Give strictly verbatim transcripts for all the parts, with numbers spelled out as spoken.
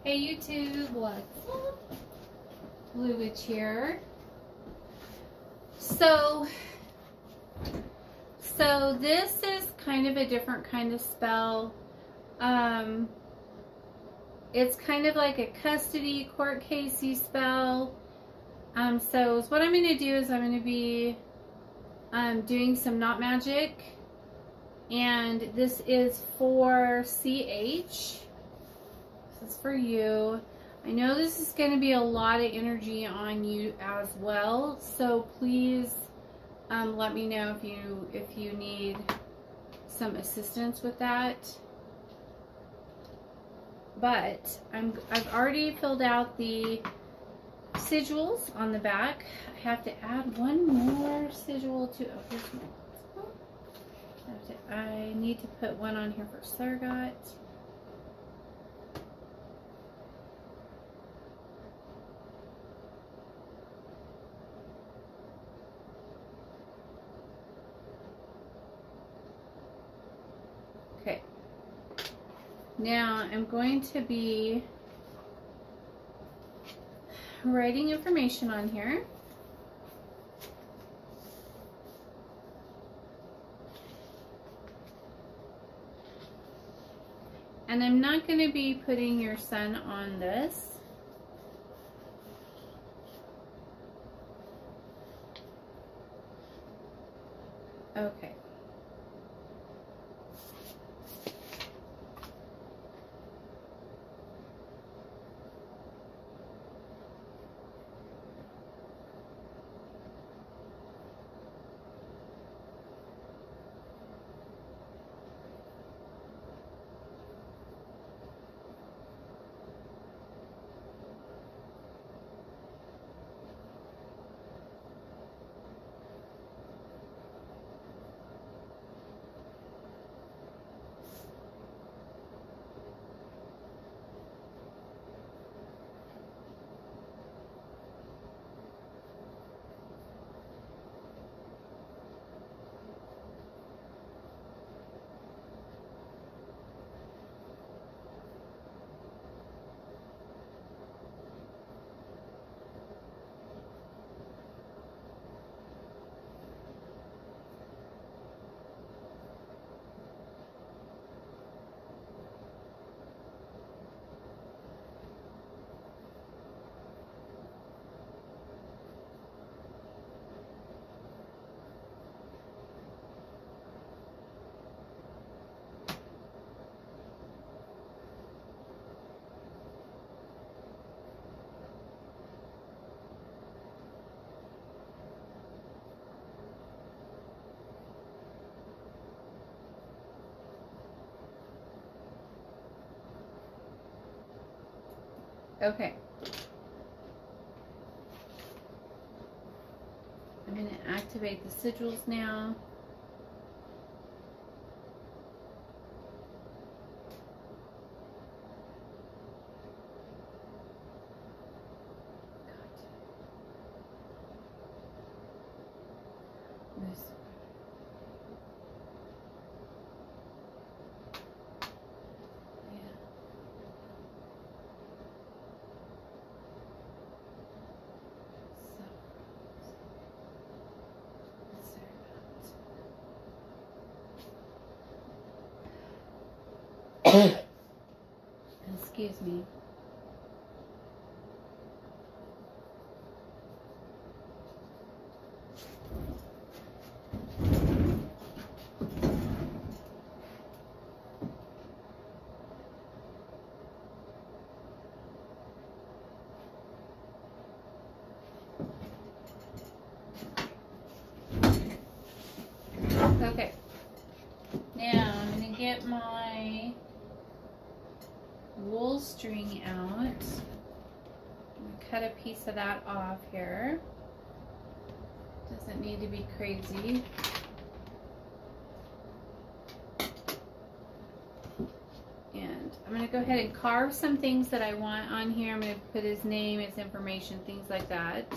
Hey YouTube, what's up? Blue Witch here. So, so this is kind of a different kind of spell. Um, it's kind of like a custody court casey spell. Um, so what I'm going to do is I'm going to be um, doing some knot magic, and this is for C H. This is for you. I know this is going to be a lot of energy on you as well, so please um, let me know if you if you need some assistance with that. But I'm I've already filled out the sigils on the back. I have to add one more sigil to. Oh, here's one. I, have to, I need to put one on here for Sargot. Okay. Now I'm going to be writing information on here. And I'm not going to be putting your sun on this. Okay. Okay. I'm going to activate the sigils now. This. Excuse me. Okay. Now I'm going to get my wool string out. I'm going to cut a piece of that off here. Doesn't need to be crazy. And I'm going to go ahead and carve some things that I want on here. I'm going to put his name, his information, things like that.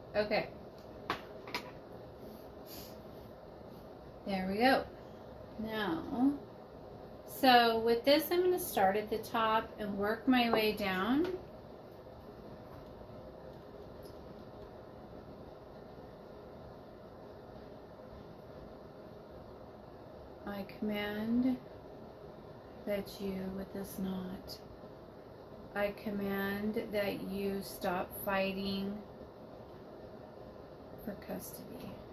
Okay. There we go. Now, so with this, I'm going to start at the top and work my way down. I command that you, with this knot, I command that you stop fighting for custody.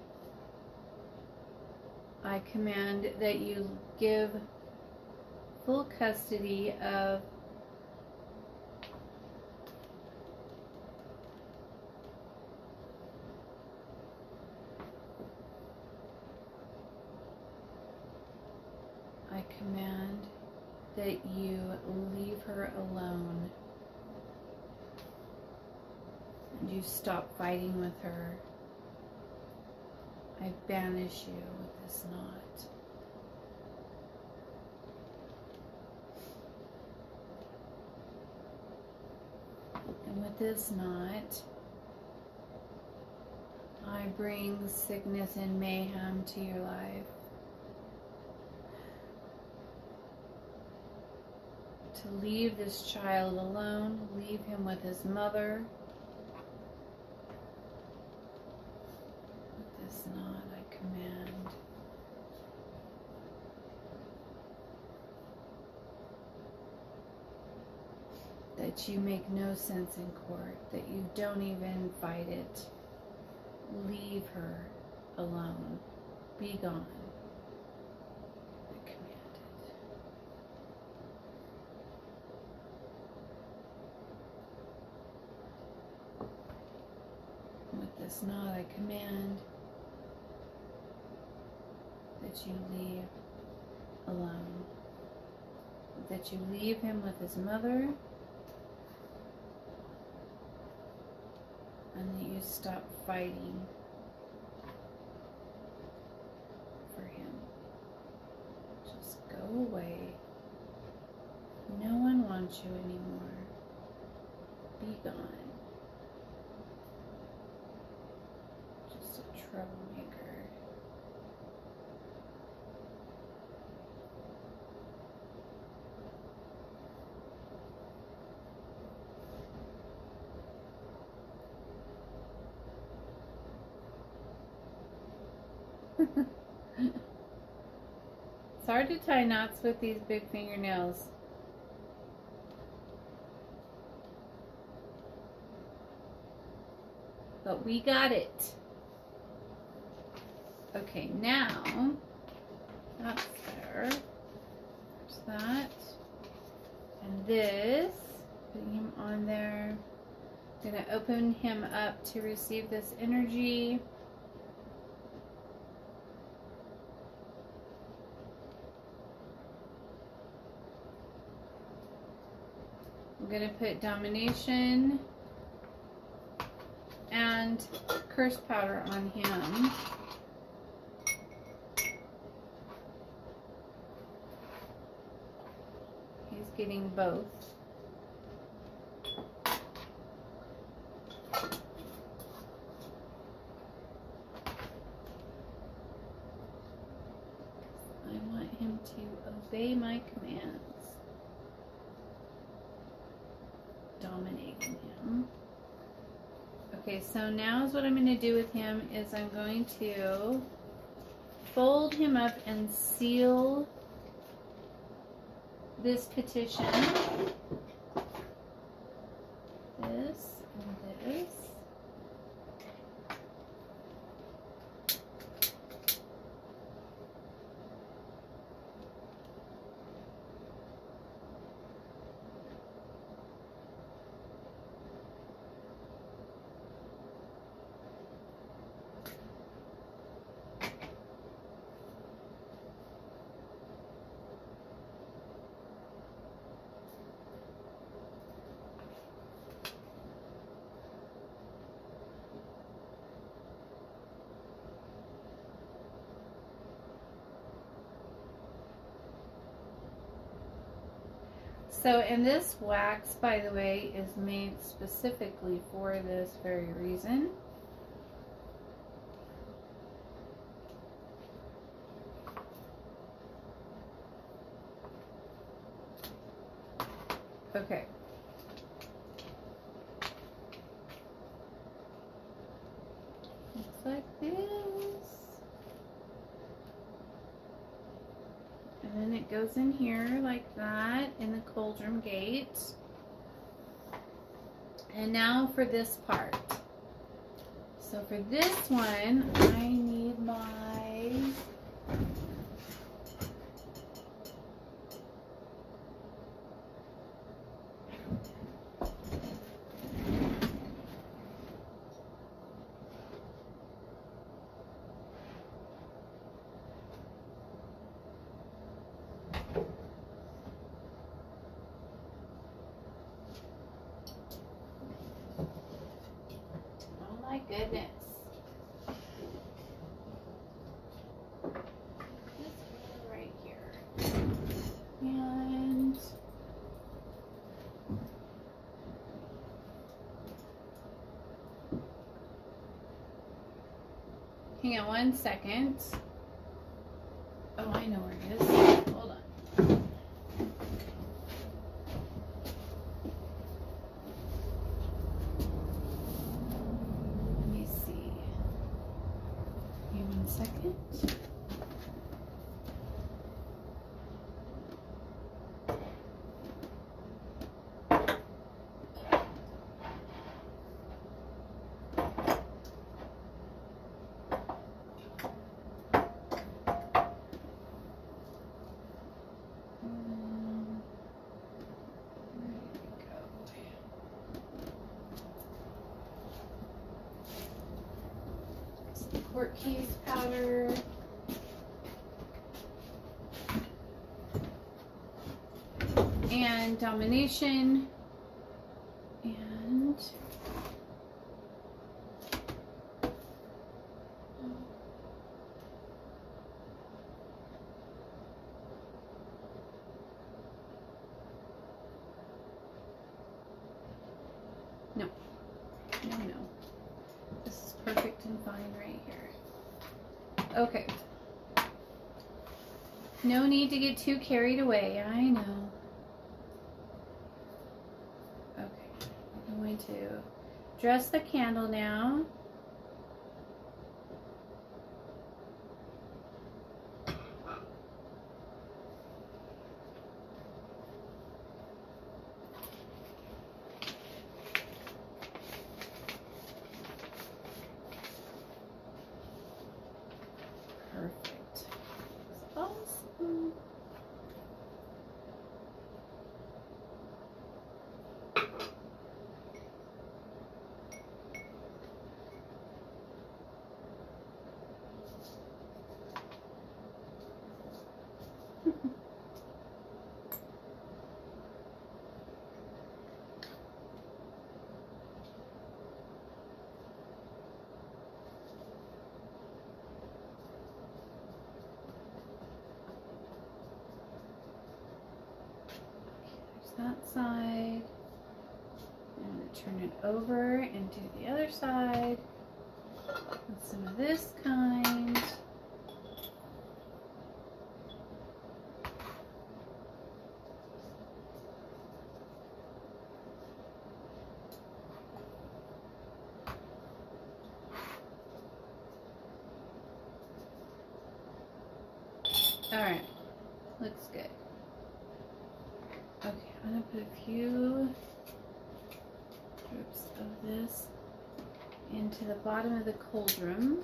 I command that you give full custody of I command that you leave her alone and you stop fighting with her. I banish you with this knot. And with this knot, I bring sickness and mayhem to your life. To leave this child alone, leave him with his mother. With this knot, I command that you make no sense in court, that you don't even fight it. Leave her alone. Be gone. I command it. With this knot, I command that you leave alone. That you leave him with his mother. And that you stop fighting for him. Just go away. No one wants you anymore. Be gone. Just a troublemaker. It's hard to tie knots with these big fingernails. But we got it. Okay, now that's there. There's that. And this, putting him on there. I'm gonna open him up to receive this energy. I'm going to put domination and curse powder on him. He's getting both. I want him to obey my commands. Dominating him. Okay, so now is what I'm going to do with him is I'm going to fold him up and seal this petition. This and this. So, and this wax, by the way, is made specifically for this very reason. Okay. Looks like this. And then it goes in here like that in the cauldron gate. And now for this part. So for this one, I need my oh my goodness. This one right here. And hang on one second. Oh, I know where it is. Hold on. Let me see. Give me one second. Court case powder. And domination. And no, no, no. This is perfect and fine right here. Okay. No need to get too carried away. I know. Okay. I'm going to dress the candle now. Perfect. Awesome. That side. I'm going to turn it over and do the other side with some of this kind. All right, looks good. Okay, I'm gonna put a few drips of this into the bottom of the cauldron.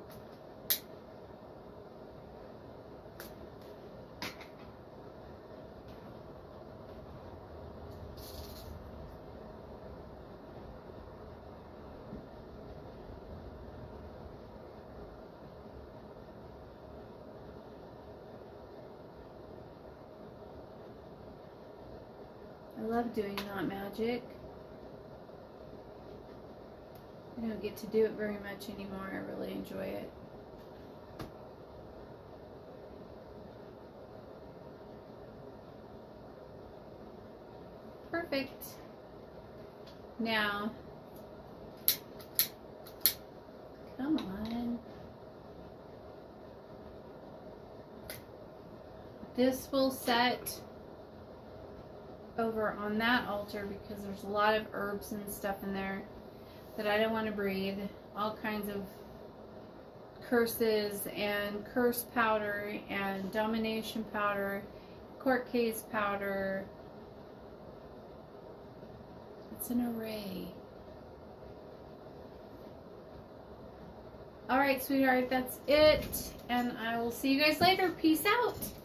I love doing knot magic. I don't get to do it very much anymore. I really enjoy it. Perfect. Now, come on. This will set over on that altar because there's a lot of herbs and stuff in there that I don't want to breathe. All kinds of curses and curse powder and domination powder, court case powder. It's an array. Alright, sweetheart, that's it. And I will see you guys later. Peace out.